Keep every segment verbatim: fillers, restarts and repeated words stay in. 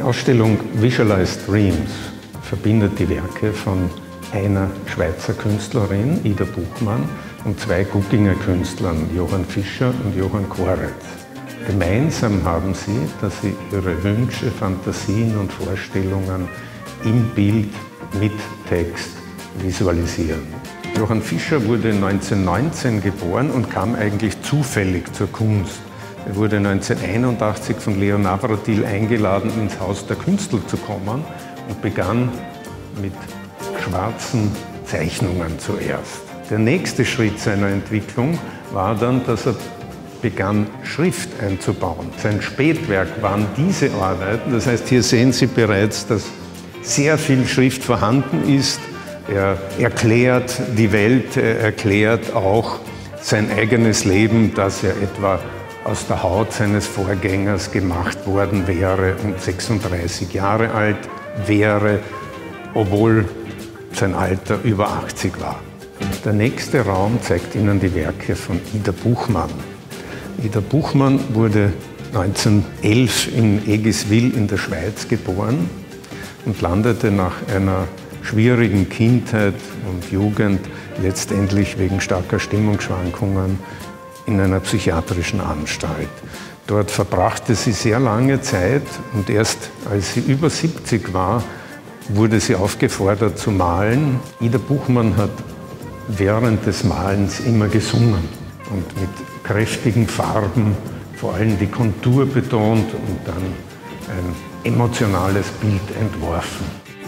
Ausstellung Visualized Dreams verbindet die Werke von einer Schweizer Künstlerin, Ida Buchmann, und zwei Gugginger Künstlern, Johann Fischer und Johann Koretz. Gemeinsam haben sie, dass sie ihre Wünsche, Fantasien und Vorstellungen im Bild mit Text visualisieren. Johann Fischer wurde neunzehnhundertneunzehn geboren und kam eigentlich zufällig zur Kunst. Er wurde neunzehnhunderteinundachtzig von Leo Navratil eingeladen, ins Haus der Künstler zu kommen und begann mit schwarzen Zeichnungen zuerst. Der nächste Schritt seiner Entwicklung war dann, dass er begann, Schrift einzubauen. Sein Spätwerk waren diese Arbeiten. Das heißt, hier sehen Sie bereits, dass sehr viel Schrift vorhanden ist. Er erklärt die Welt, er erklärt auch sein eigenes Leben, dass er etwa aus der Haut seines Vorgängers gemacht worden wäre und sechsunddreißig Jahre alt wäre, obwohl sein Alter über achtzig war. Der nächste Raum zeigt Ihnen die Werke von Ida Buchmann. Ida Buchmann wurde neunzehnhundertelf in Egiswil in der Schweiz geboren und landete nach einer schwierigen Kindheit und Jugend letztendlich wegen starker Stimmungsschwankungen in einer psychiatrischen Anstalt. Dort verbrachte sie sehr lange Zeit und erst als sie über siebzig war, wurde sie aufgefordert zu malen. Ida Buchmann hat während des Malens immer gesungen und mit kräftigen Farben vor allem die Kontur betont und dann ein emotionales Bild entworfen.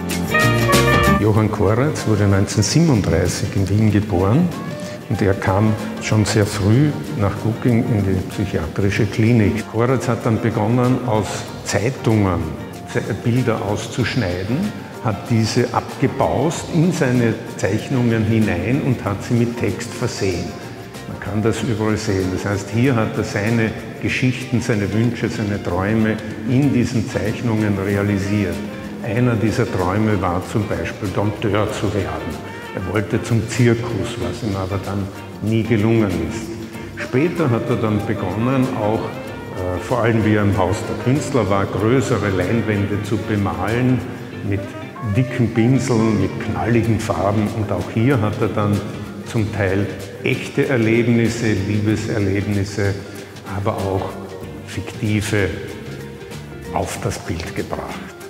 Johann Koretz wurde neunzehnhundertsiebenunddreißig in Wien geboren und er kam schon sehr früh nach Gugging in die psychiatrische Klinik. Koretz hat dann begonnen, aus Zeitungen Bilder auszuschneiden, hat diese abgebaust in seine Zeichnungen hinein und hat sie mit Text versehen. Man kann das überall sehen. Das heißt, hier hat er seine Geschichten, seine Wünsche, seine Träume in diesen Zeichnungen realisiert. Einer dieser Träume war zum Beispiel Dompteur zu werden. Er wollte zum Zirkus, was ihm aber dann nie gelungen ist. Später hat er dann begonnen, auch äh, vor allem wie er im Haus der Künstler war, größere Leinwände zu bemalen mit dicken Pinseln, mit knalligen Farben. Und auch hier hat er dann zum Teil echte Erlebnisse, Liebeserlebnisse, aber auch fiktive auf das Bild gebracht.